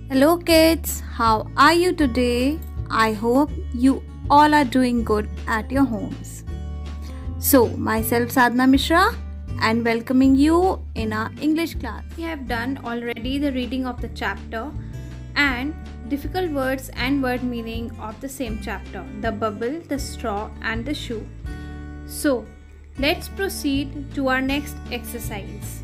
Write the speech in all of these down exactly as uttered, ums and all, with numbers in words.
Hello kids, how are you today? I hope you all are doing good at your homes. So, myself Sadhna Mishra and welcoming you in our English class. We have done already the reading of the chapter and difficult words and word meaning of the same chapter, the bubble, the straw and the shoe. So, let's proceed to our next exercise.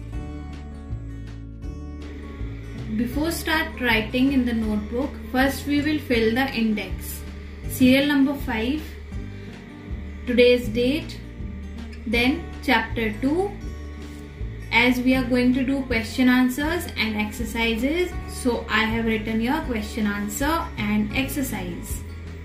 Before start writing in the notebook, first we will fill the index. Serial number five, today's date, then chapter two. As we are going to do question answers and exercises, so I have written your question answer and exercise.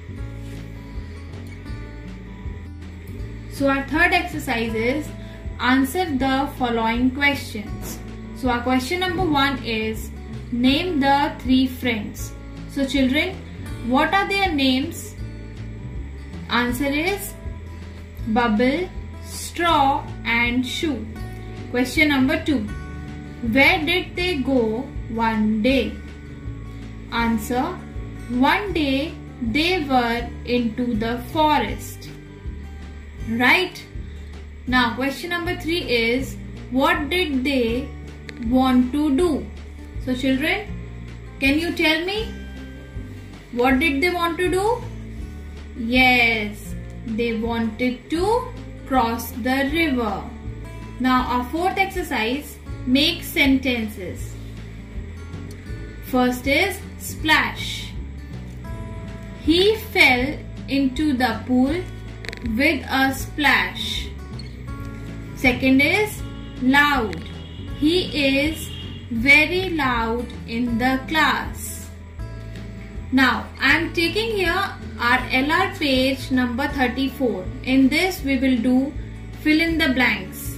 So our third exercise is answer the following questions. So our question number one is name the three friends. So children, what are their names? Answer is bubble, straw and shoe. Question number two. Where did they go one day? Answer. One day they were into the forest. Right. Now question number three is what did they want to do? So children, can you tell me what did they want to do? Yes, they wanted to cross the river. Now our fourth exercise, make sentences. First is splash. He fell into the pool with a splash. Second is loud. He is very loud in the class. Now I am taking here our L R page number thirty-four. In this we will do fill in the blanks.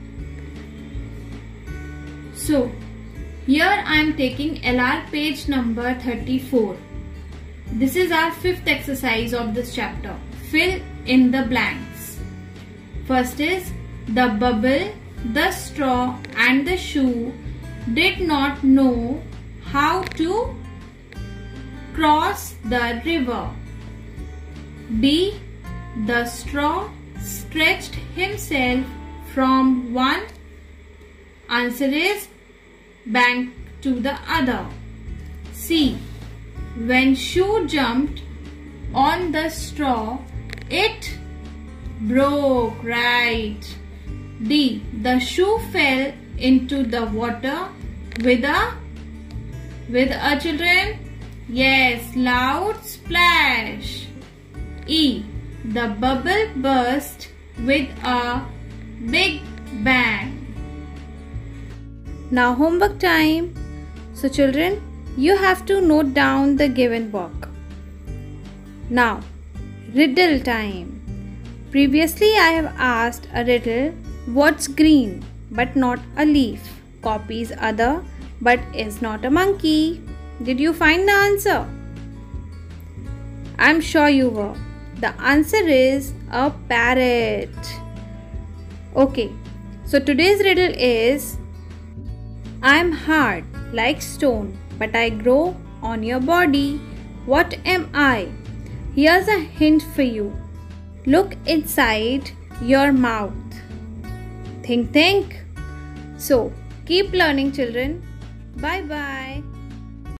So here I am taking L R page number thirty-four. This is our fifth exercise of this chapter. Fill in the blanks. First is the bubble, the straw and the shoe did not know how to cross the river. B. The straw stretched himself from one, answer is, bank to the other. C. When shoe jumped on the straw, it broke. Right. D. The shoe fell into the water with a with a children, yes, loud splash. E. The bubble burst with a big bang. Now homework time. So children, you have to note down the given work. Now riddle time. Previously I have asked a riddle, what's green but not a leaf, copies other but is not a monkey? Did you find the answer? I'm sure you were. The answer is a parrot. Okay, so today's riddle is I'm hard like stone but I grow on your body. What am I? Here's a hint for you. Look inside your mouth. Think, think. So, keep learning children. Bye bye.